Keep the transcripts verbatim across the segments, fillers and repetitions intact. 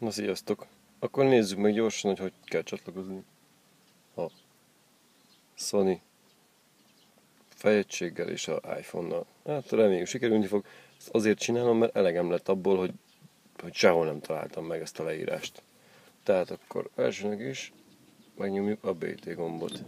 Na sziasztok! Akkor nézzük meg gyorsan, hogy hogy kell csatlakozni a Sony fejegységgel és a iPhone-nal. Hát reméljük sikerülni fog. Ezt azért csinálom, mert elegem lett abból, hogy, hogy sehol nem találtam meg ezt a leírást. Tehát akkor elsőnek is megnyomjuk a bé té gombot.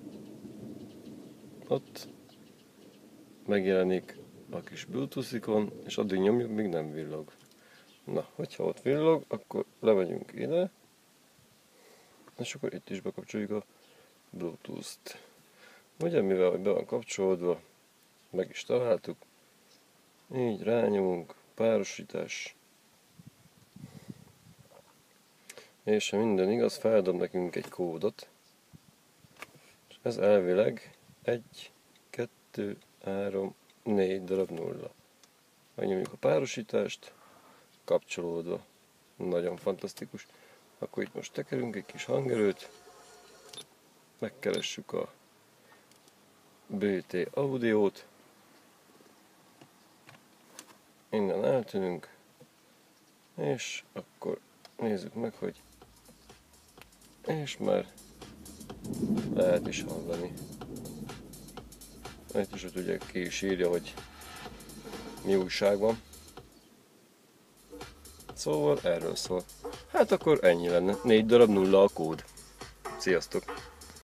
Ott megjelenik a kis Bluetooth ikon, és addig nyomjuk, míg nem villog. Na, hogyha ott villog, akkor lemegyünk ide, és akkor itt is bekapcsoljuk a Bluetooth-t. Ugye, mivel hogy be van kapcsolódva, meg is találtuk, így rányomunk, párosítás, és ha minden igaz, feldob nekünk egy kódot, és ez elvileg egy, kettő, három, négy darab nulla. Megnyomjuk a párosítást, kapcsolódva. Nagyon fantasztikus. Akkor itt most tekerünk egy kis hangerőt, megkeressük a bé té audiót, innen eltűnünk, és akkor nézzük meg, hogy és már lehet is hallani. Itt is ugye ki is írja, hogy mi újság van. Szóval erről szól. Hát akkor ennyi lenne. Négy darab nulla a kód. Sziasztok!